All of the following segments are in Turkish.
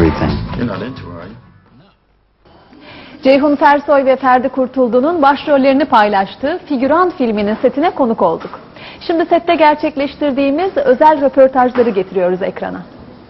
everything. You're not into her, are you? Ceyhun Fersoy ve Ferdi Kurtuldu'nun başrollerini paylaştığı Figüran filminin setine konuk olduk. Şimdi sette gerçekleştirdiğimiz özel röportajları getiriyoruz ekrana.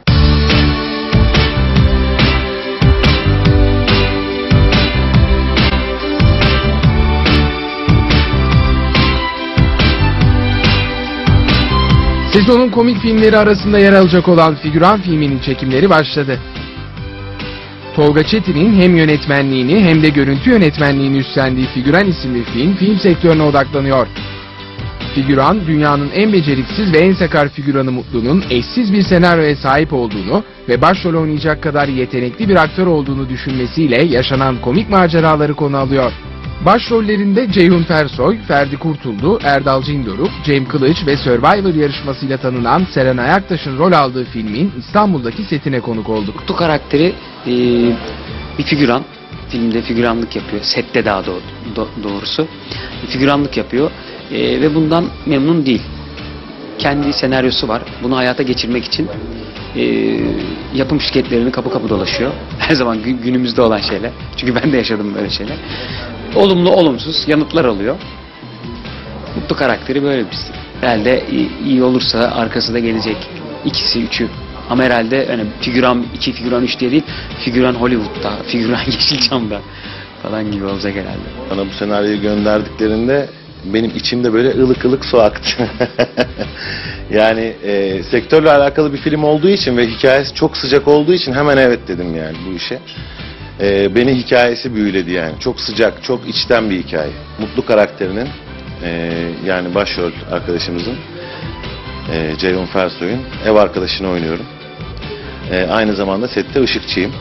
Sezonun komik filmleri arasında yer alacak olan Figüran filminin çekimleri başladı. Tolga Çetin'in hem yönetmenliğini hem de görüntü yönetmenliğini üstlendiği Figüran isimli film sektörüne odaklanıyor. Figüran, dünyanın en beceriksiz ve en sakar figüranı Mutlu'nun eşsiz bir senaryoya sahip olduğunu ve başrol oynayacak kadar yetenekli bir aktör olduğunu düşünmesiyle yaşanan komik maceraları konu alıyor. Başrollerinde Ceyhun Fersoy, Ferdi Kurtuldu, Erdal Cindoruk, Cem Kılıç ve Survivor yarışmasıyla tanınan Serenay Aktaş'ın rol aldığı filmin İstanbul'daki setine konuk olduk. Mutlu karakteri bir figüran, filmde figüranlık yapıyor, sette daha doğrusu figüranlık yapıyor ve bundan memnun değil. Kendi senaryosu var, bunu hayata geçirmek için yapım şirketlerini kapı kapı dolaşıyor. Her zaman günümüzde olan şeyler, çünkü ben de yaşadım böyle şeyler. Olumlu olumsuz yanıtlar alıyor. Mutlu karakteri böyle bir şey. Herhalde iyi olursa arkası da gelecek. İkisi, üçü. Ama herhalde hani figüran 2, figüran 3 diye değil, figüran Hollywood'da, figüran Yeşilçam'da falan gibi olacak herhalde. Bana bu senaryoyu gönderdiklerinde benim içimde böyle ılık ılık su aktı. Yani sektörle alakalı bir film olduğu için ve hikayesi çok sıcak olduğu için hemen evet dedim yani bu işe. Beni hikayesi büyüledi yani. Çok sıcak, çok içten bir hikaye. Mutlu karakterinin yani başrol arkadaşımızın Ceyhun Fersoy'un ev arkadaşını oynuyorum. Aynı zamanda sette ışıkçıyım.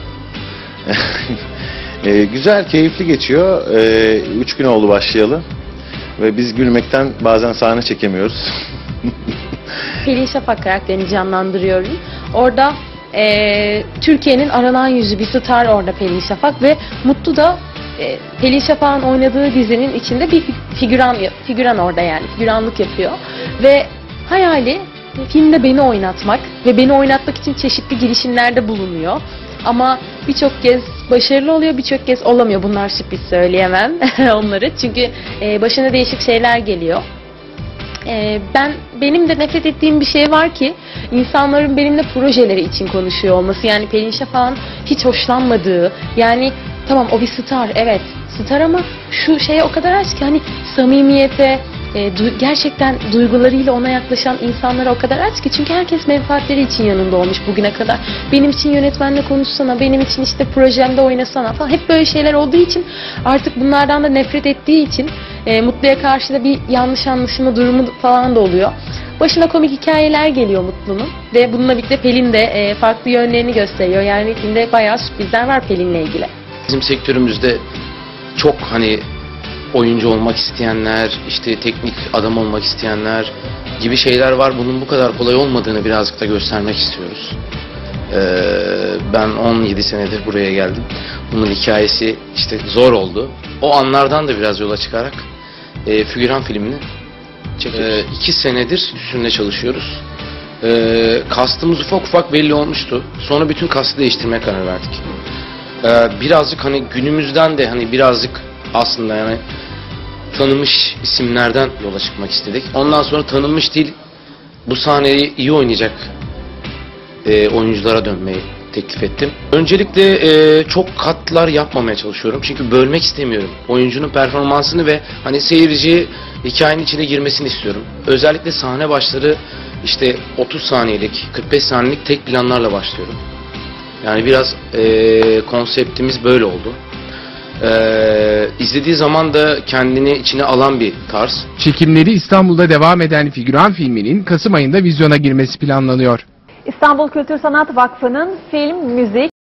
Güzel, keyifli geçiyor. 3 gün oldu başlayalı. Ve biz gülmekten bazen sahne çekemiyoruz. Pelin Şafak karakterini canlandırıyorum. Orada Türkiye'nin aranan yüzü bir star orada Pelin Şafak ve Mutlu da Pelin Şafak'ın oynadığı dizinin içinde bir figüran orada yani figüranlık yapıyor ve hayali filmde beni oynatmak ve beni oynatmak için çeşitli girişimlerde bulunuyor. Ama birçok kez başarılı oluyor, birçok kez olamıyor. Bunlar sürpriz, söyleyemem onları. Çünkü başına değişik şeyler geliyor. Benim de nefret ettiğim bir şey var ki insanların benimle projeleri için konuşuyor olması. Yani Pelin Şafak'ın hiç hoşlanmadığı, yani tamam o bir star, evet star ama şu şeye o kadar aç ki hani samimiyete, gerçekten duygularıyla ona yaklaşan insanlara o kadar aç ki, çünkü herkes menfaatleri için yanında olmuş bugüne kadar. Benim için yönetmenle konuşsana, benim için işte projemde oynasana falan, hep böyle şeyler olduğu için artık bunlardan da nefret ettiği için Mutlu'ya karşı da bir yanlış anlaşılma durumu falan da oluyor. Başına komik hikayeler geliyor Mutlu'nun ve bununla birlikte Pelin de farklı yönlerini gösteriyor. Yani filmde bayağı sürprizler var Pelin'le ilgili. Bizim sektörümüzde çok hani oyuncu olmak isteyenler, işte teknik adam olmak isteyenler gibi şeyler var. Bunun bu kadar kolay olmadığını birazcık da göstermek istiyoruz. Ben 17 senedir buraya geldim. Bunun hikayesi işte zor oldu. O anlardan da biraz yola çıkarak Figüran filmini 2 senedir üstünde çalışıyoruz. Kastımız ufak ufak belli olmuştu. Sonra bütün kastı değiştirmeye karar verdik. Birazcık hani günümüzden de hani birazcık aslında yani tanınmış isimlerden yola çıkmak istedik. Ondan sonra tanınmış değil, bu sahneyi iyi oynayacak oyunculara dönmeyi teklif ettim. Öncelikle çok katlar yapmamaya çalışıyorum. Çünkü bölmek istemiyorum. Oyuncunun performansını ve hani seyirci hikayenin içine girmesini istiyorum. Özellikle sahne başları işte 30 saniyelik, 45 saniyelik tek planlarla başlıyorum. Yani biraz konseptimiz böyle oldu. İzlediği zaman da kendini içine alan bir tarz. Çekimleri İstanbul'da devam eden Figüran filminin Kasım ayında vizyona girmesi planlanıyor. İstanbul Kültür Sanat Vakfı'nın film, müzik,